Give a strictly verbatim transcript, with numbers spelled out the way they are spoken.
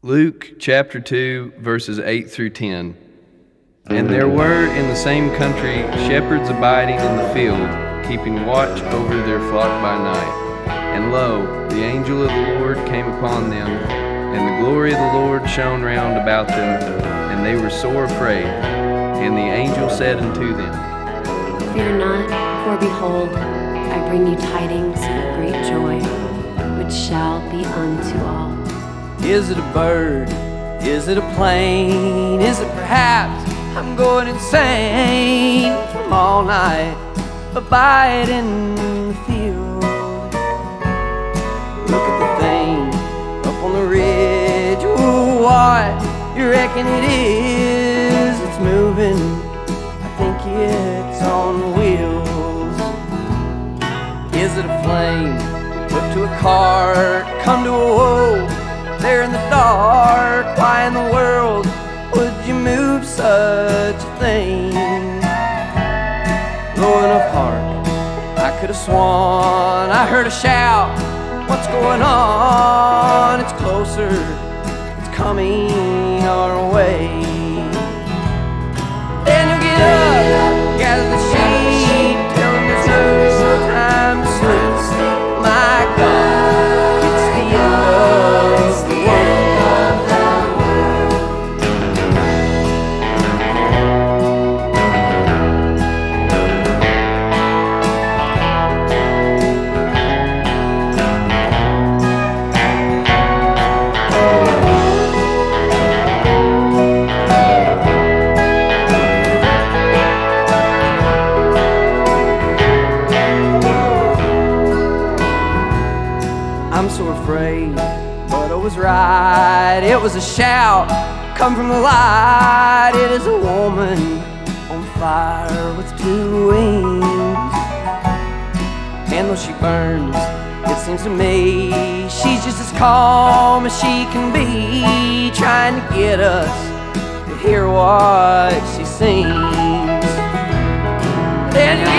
Luke chapter two, verses eight through ten. And there were in the same country shepherds abiding in the field, keeping watch over their flock by night. And lo, the angel of the Lord came upon them, and the glory of the Lord shone round about them, and they were sore afraid. And the angel said unto them, Fear not, for behold, I bring you tidings of great joy, which shall be unto all. Is it a bird? Is it a plane? Is it perhaps I'm going insane from all night abiding in the field? Look at the thing up on the ridge. Ooh, what you reckon it is? It's moving. I think it's on wheels. Is it a flame? Hooked to a cart? Come to a woe there in the dark? Why in the world would you move such a thing? Low enough hark, I could have sworn I heard a shout. What's going on? It's closer, it's coming our way. Then you'll get up, gather the sheep, tell them there's no time to sleep. My God, it's the end of the world. I'm so afraid, but I was right. It was a shout, come from the light. It is a woman on fire with two wings. And though she burns, it seems to me she's just as calm as she can be, trying to get us to hear what she sings. Then